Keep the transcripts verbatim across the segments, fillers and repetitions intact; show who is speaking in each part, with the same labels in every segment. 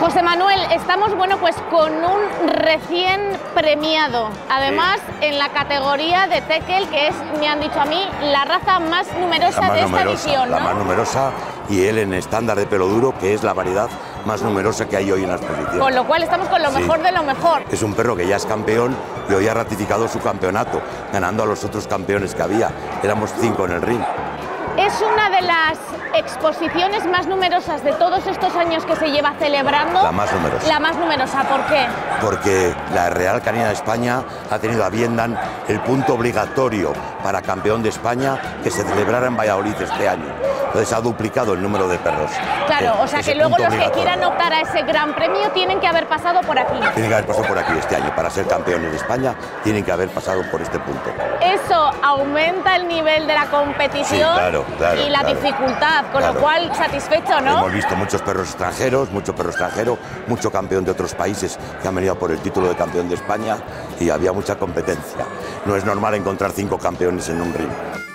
Speaker 1: José Manuel, estamos bueno pues con un recién premiado, además sí. en la categoría de Tekel, que es, me han dicho a mí, la raza más numerosa
Speaker 2: la más
Speaker 1: de
Speaker 2: numerosa,
Speaker 1: esta edición, ¿no?
Speaker 2: La más numerosa, y él en estándar de pelo duro, que es la variedad más numerosa que hay hoy en la exposición.
Speaker 1: Con lo cual estamos con lo
Speaker 2: sí.
Speaker 1: mejor de lo mejor.
Speaker 2: Es un perro que ya es campeón y hoy ha ratificado su campeonato, ganando a los otros campeones que había. Éramos cinco en el ring.
Speaker 1: Es una de las exposiciones más numerosas de todos estos años que se lleva celebrando.
Speaker 2: La más numerosa.
Speaker 1: La más numerosa, ¿por qué?
Speaker 2: Porque la Real Canina de España ha tenido a bien dan el punto obligatorio para campeón de España que se celebrara en Valladolid este año. Entonces ha duplicado el número de perros.
Speaker 1: Claro, o sea que luego los que quieran optar a ese gran premio tienen que haber pasado por aquí.
Speaker 2: Tienen que haber pasado por aquí este año. Para ser campeones de España tienen que haber pasado por este punto.
Speaker 1: Eso aumenta el nivel de la competición
Speaker 2: sí, claro, claro,
Speaker 1: y la
Speaker 2: claro,
Speaker 1: dificultad, con
Speaker 2: claro.
Speaker 1: lo cual satisfecho, ¿no?
Speaker 2: Hemos visto muchos perros extranjeros, mucho perro extranjero, mucho campeón de otros países que han venido por el título de campeón de España y había mucha competencia. No es normal encontrar cinco campeones en un ring.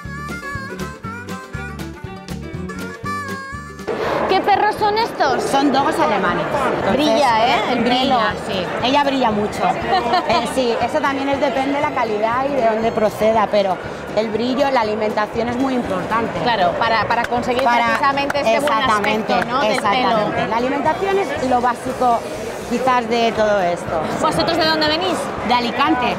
Speaker 1: ¿Qué perros son estos?
Speaker 3: Son dogos alemanes. Entonces,
Speaker 1: brilla, ¿eh? El
Speaker 3: brilla, sí. Ella brilla mucho. eh, sí, eso también es, depende de la calidad y de dónde proceda, pero el brillo, la alimentación es muy importante.
Speaker 1: Claro, para, para conseguir para, precisamente este buen aspecto, ¿no?
Speaker 3: Exactamente.
Speaker 1: Del pelo.
Speaker 3: La alimentación es lo básico, quizás, de todo esto.
Speaker 1: ¿Vosotros de dónde venís?
Speaker 3: De Alicante.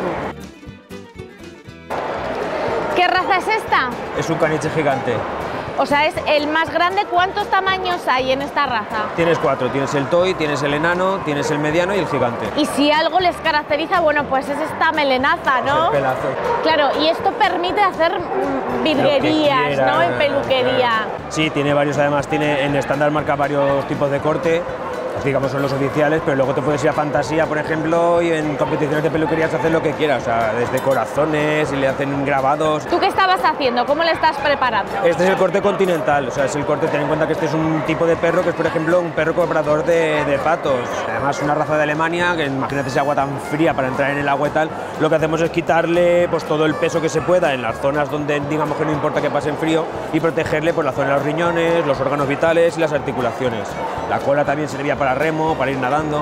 Speaker 1: ¿Qué raza es esta?
Speaker 4: Es un caniche gigante.
Speaker 1: O sea, es el más grande. ¿Cuántos tamaños hay en esta raza?
Speaker 4: Tienes cuatro, tienes el toy, tienes el enano, tienes el mediano y el gigante.
Speaker 1: Y si algo les caracteriza, bueno, pues es esta melenaza, ¿no?
Speaker 4: Es el pelazo.
Speaker 1: Claro, y esto permite hacer virguerías, ¿no? En peluquería.
Speaker 4: Sí, tiene varios, además, tiene en estándar marca varios tipos de corte. Digamos son los oficiales, pero luego te puedes ir a fantasía, por ejemplo, y en competiciones de peluquerías hacer lo que quieras, o sea, desde corazones y le hacen grabados.
Speaker 1: ¿Tú qué estabas haciendo? ¿Cómo le estás preparando?
Speaker 4: Este es el corte continental, o sea, es el corte, ten en cuenta que este es un tipo de perro que es, por ejemplo, un perro comprador de, de patos. Además, una raza de Alemania, que imagínate ese agua tan fría para entrar en el agua y tal, lo que hacemos es quitarle pues todo el peso que se pueda en las zonas donde digamos que no importa que pasen frío y protegerle por la zona de los riñones, los órganos vitales y las articulaciones. La cola también servía para remo, para ir nadando.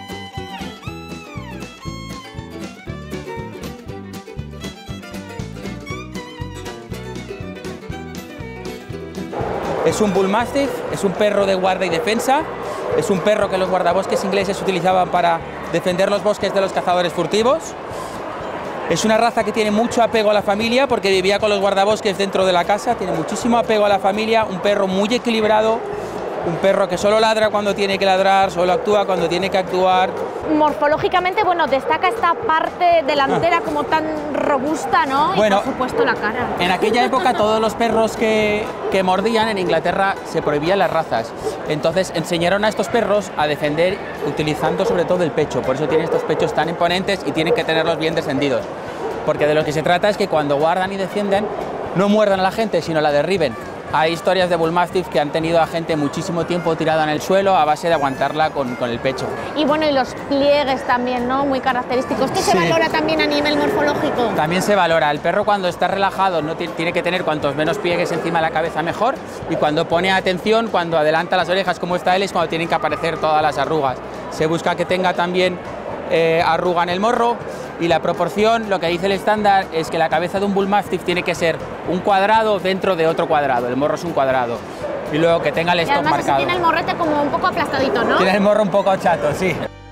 Speaker 5: Es un Bull Mastiff, es un perro de guarda y defensa, es un perro que los guardabosques ingleses utilizaban para defender los bosques de los cazadores furtivos. Es una raza que tiene mucho apego a la familia porque vivía con los guardabosques dentro de la casa, tiene muchísimo apego a la familia, un perro muy equilibrado, un perro que solo ladra cuando tiene que ladrar, solo actúa cuando tiene que actuar.
Speaker 1: Morfológicamente, bueno, destaca esta parte delantera como tan robusta, ¿no?
Speaker 5: Bueno,
Speaker 1: y por supuesto la cara.
Speaker 5: En aquella época todos los perros que, que mordían en Inglaterra se prohibían las razas. Entonces enseñaron a estos perros a defender utilizando sobre todo el pecho. Por eso tienen estos pechos tan imponentes y tienen que tenerlos bien descendidos. Porque de lo que se trata es que cuando guardan y defienden no muerdan a la gente, sino la derriben. Hay historias de Bull Mastiff que han tenido a gente muchísimo tiempo tirada en el suelo a base de aguantarla con, con el pecho.
Speaker 1: Y bueno, y los pliegues también, ¿no? Muy característicos. ¿Esto sí. se valora también a nivel morfológico?
Speaker 5: También se valora. El perro cuando está relajado no tiene que tener cuantos menos pliegues encima de la cabeza mejor, y cuando pone atención, cuando adelanta las orejas como está él, es cuando tienen que aparecer todas las arrugas. Se busca que tenga también eh, arruga en el morro. Y la proporción, lo que dice el estándar, es que la cabeza de un Bull Mastiff tiene que ser un cuadrado dentro de otro cuadrado. El morro es un cuadrado. Y luego que tenga el stop marcado.
Speaker 1: Y además tiene el morrete como un poco aplastadito, ¿no?
Speaker 5: Tiene el morro un poco chato, sí.